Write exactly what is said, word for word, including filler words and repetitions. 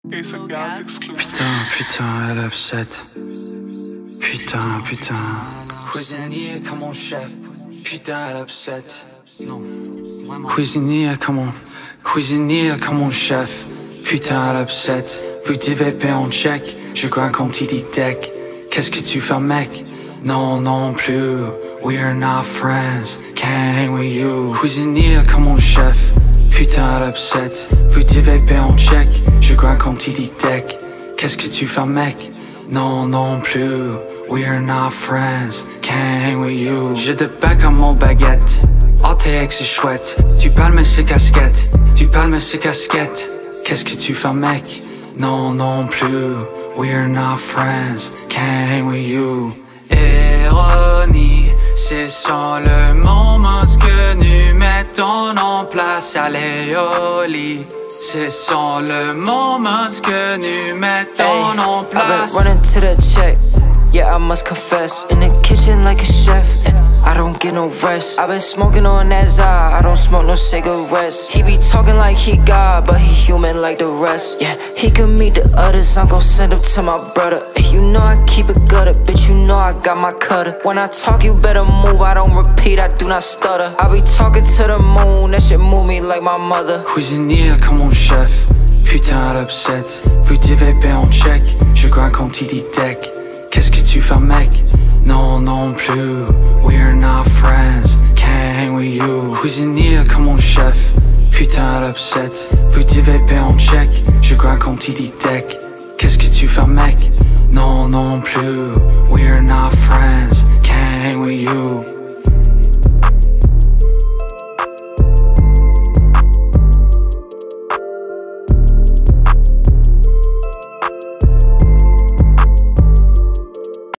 Putain, putain, elle upset. Putain, putain. Cuisinier comme mon chef. Putain, elle upset. Non. Cuisinier comme mon... Cuisinier comme mon chef. Putain, elle upset. Plus D V P en check. Je grind comme T D Deck. Qu'est-ce que tu fais, mec? Non, non plus. We're not friends. Can't hang with you. Cuisinier comme mon chef. Putain, elle upset. Plus D V P en check. Je grind comme T D Deck. Qu'est-ce que tu fais, mec? Non, non plus. We're not friends. Can't hang with you. J'ai de bac à mon baguette. A T X c'est chouette. Tu parles mais c'est casquette. Tu parles mais c'est casquette. Qu'est-ce que tu fais, mec? Non, non plus. We're not friends. Can't hang with you. Ironie, c'est sans le moment que nous mettons en place. Allez au lit. C'est sans le moment que nous mettons en place. I've been running to the check. Yeah, I must confess. In the kitchen like a chef. I don't get no rest. I've been smoking on that Zah. I don't smoke no cigarettes. He be talking like he God, but he human like the rest. Yeah, he can meet the others. I'm gon' send him to my brother. And you know I keep it gutter. Bitch, you know I got my cutter. When I talk, you better move. I don't repeat, I do not stutter. I be talking to the moon. That shit move me like my mother. Cuisinier comme mon chef. Putain, elle upset. Plus D V P en check. Je grind comme T D Deck. Qu'est-ce que tu fais, mec? Non, non plus. We're not friends. Can't hang with you. Cuisinier comme mon chef. Putain, elle upset. Plus D V P en check. Je grind comme T D Deck. Qu'est-ce que tu fais, mec? Non, non plus. We're not friends. Can't hang with you.